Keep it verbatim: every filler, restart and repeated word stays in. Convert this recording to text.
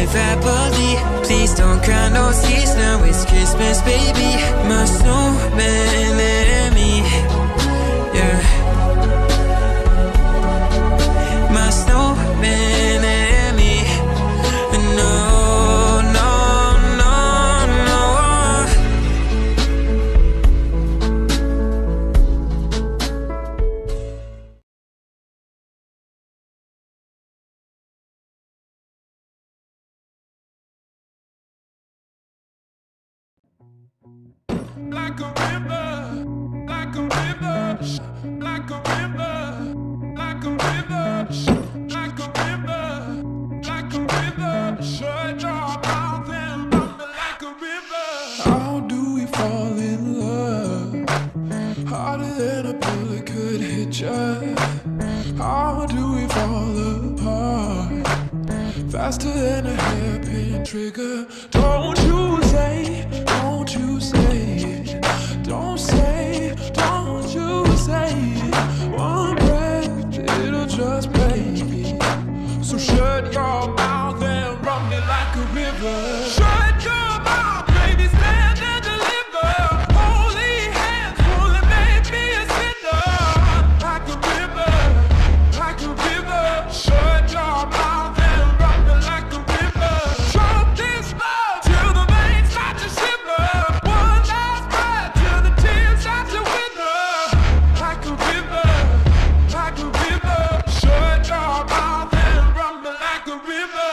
live happily. Please don't cry no tears, now it's Christmas, baby. My snowman and me, yeah. My snowman and me. No, no, no, no. Like a river, like a river, like a river, like a river, like a river, like a river. Shut your mouth and run me like a river. How do we fall in love? Harder than a bullet could hit ya. How do we fall apart? Faster than a hairpin trigger. Don't you say, don't you say it. Don't say, don't you say it. One breath, it'll just break me. So shut your mouth and run me like a river. Shut your mouth, baby, stand and deliver. Holy hands will it make me a sinner. Like a river, like a river. Shut your mouth and run me like a river. Drop this love till the veins start to shiver. One last breath till the tears start to wither. Like a river, like a river. Shut your mouth and run me like a river.